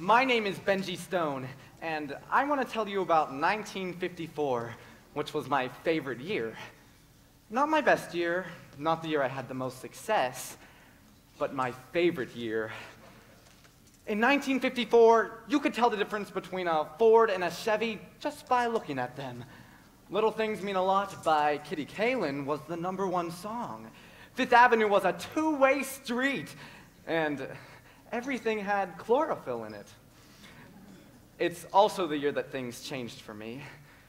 My name is Benji Stone, and I want to tell you about 1954, which was my favorite year. Not my best year, not the year I had the most success, but my favorite year. In 1954, you could tell the difference between a Ford and a Chevy just by looking at them. Little Things Mean a Lot by Kitty Kalin was the #1 song. Fifth Avenue was a two-way street, and everything had chlorophyll in it. It's also the year that things changed for me.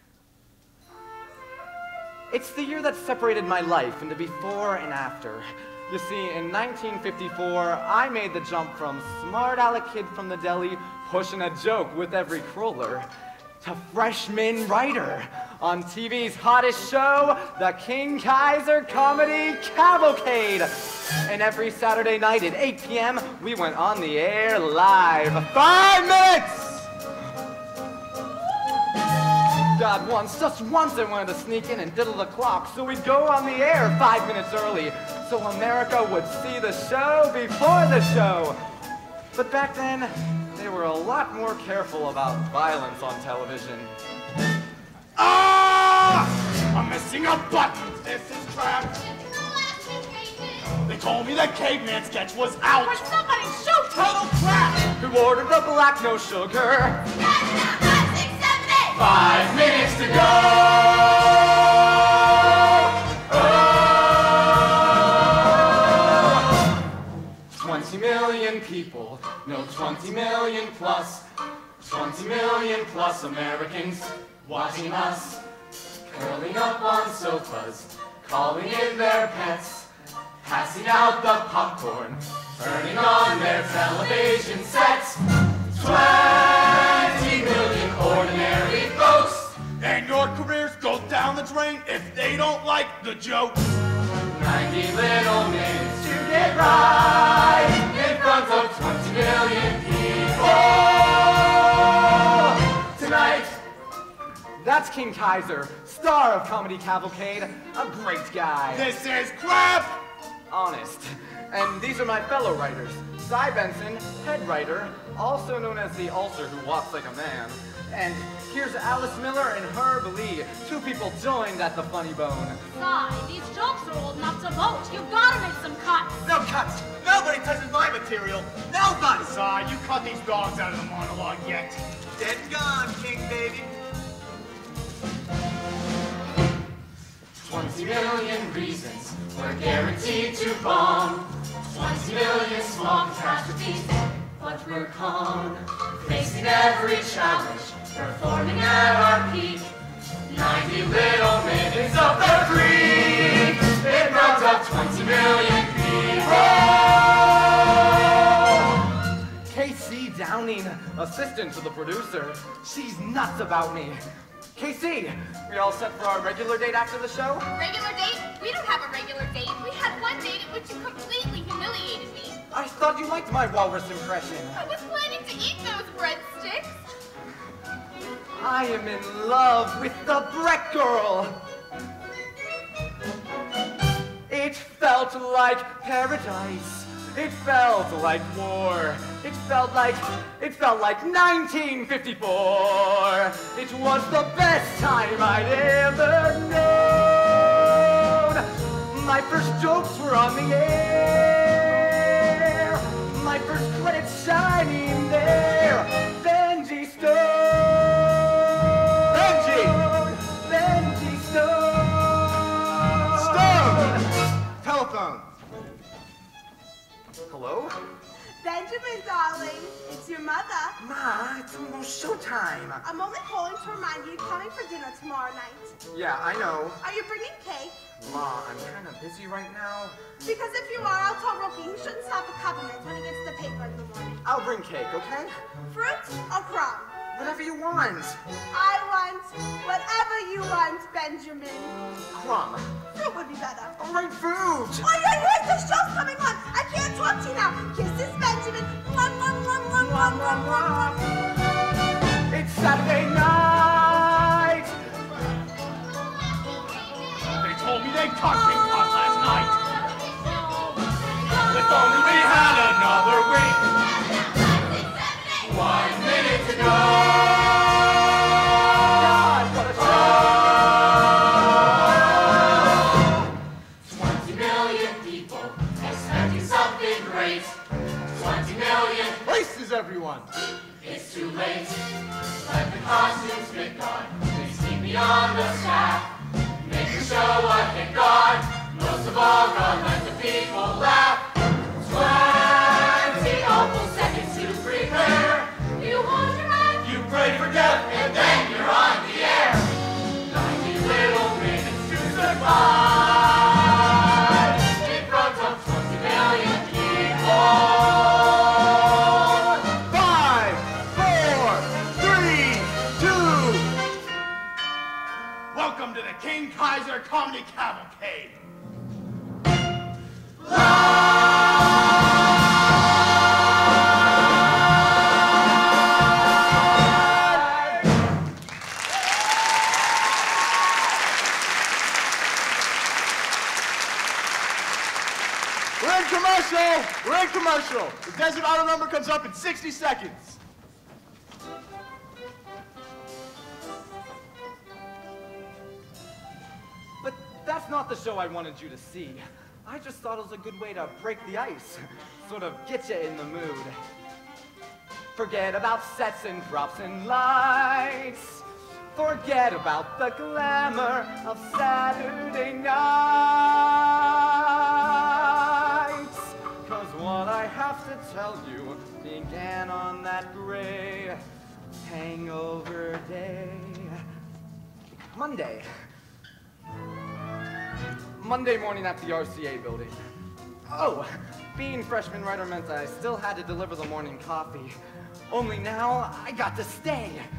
It's the year that separated my life into before and after. You see, in 1954, I made the jump from smart aleck kid from the deli pushing a joke with every cruller to freshman writer on TV's hottest show, the King Kaiser Comedy Cavalcade. And every Saturday night at 8 p.m., we went on the air live. 5 minutes! God, just once I wanted to sneak in and diddle the clock, so we'd go on the air 5 minutes early, so America would see the show before the show. But back then, they were a lot more careful about violence on television. Ah! I'm missing a button. This is crap. They told me the caveman sketch was out. For somebody shoot! Total crap! Who ordered the black no sugar? 5 minutes to go! Oh! 20 million people, no 20 million plus. 20 million plus Americans watching us. Curling up on sofas, calling in their pets. Passing out the popcorn, turning on their television sets. 20 million ordinary folks. And your careers go down the drain if they don't like the joke. 90 little minutes to get right in front of 20 million people. Tonight, that's King Kaiser, star of Comedy Cavalcade, a great guy. This is crap! Honest. And these are my fellow writers. Cy Benson, head writer, also known as the ulcer who walks like a man. And here's Alice Miller and Herb Lee. 2 people joined at the Funny Bone. Cy, these jokes are old enough to vote. You've got to make some cuts. No cuts! Nobody touches my material! Nobody! Side, you cut these dogs out of the monologue yet. Dead and gone, King baby. 20 million reasons we're guaranteed to bomb. 20 million small catastrophes, but we're calm. Facing every challenge, performing at our peak. 90 little minutes of the creek in front of 20 million people. Casey Downing, assistant to the producer. She's nuts about me. Casey, we all set for our regular date after the show? Regular date? We don't have a regular date. We had one date at which you completely humiliated me. I thought you liked my walrus impression. I was planning to eat those breadsticks. I am in love with the Breck girl. It felt like paradise. It felt like war. It felt like 1954. It was the best time I'd ever known. My first jokes were on the air. My first credits shining there. Benji Stone. Benji! Benji Stone. Stone! Telephone. Hello? Benjamin, darling, it's your mother. Ma, it's almost showtime. I'm only calling to remind you you're coming for dinner tomorrow night. Yeah, I know. Are you bringing cake? Ma, I'm kind of busy right now. Because if you are, I'll tell Rocky he shouldn't stop at Peppermint when he gets the paper in the morning. I'll bring cake, okay? Fruit or crumb? Whatever you want. I want whatever you want, Benjamin. Crumb. Fruit would be better. All right, fruit. Oh, yeah, the show's coming on. I can't talk to you now. Kisses, Benjamin. Mwah, mwah, mwah, mwah, mwah, mwah, mwah. It's Saturday night. They told me they cut King Tut last night. If only we had another week. 1 beyond the shaft. Make the show a hit guard. Most of all, gonna let the people laugh. 20 awful seconds to prepare. You hold your breath, You pray for death, and then you're on the air. 90 little minutes to survive in front of 20 million people. 5, 4, 3, 2. Welcome to the King Kaiser Comedy Cavalcade. We're in commercial! We're in commercial! The Desert Auto number comes up in 60 seconds. But that's not the show I wanted you to see. I just thought it was a good way to break the ice, sort of get you in the mood. Forget about sets and props and lights. Forget about the glamour of Saturday nights. 'Cause what I have to tell you began on that gray hangover day. Monday morning at the RCA building. Oh, being freshman writer meant I still had to deliver the morning coffee. Only now I got to stay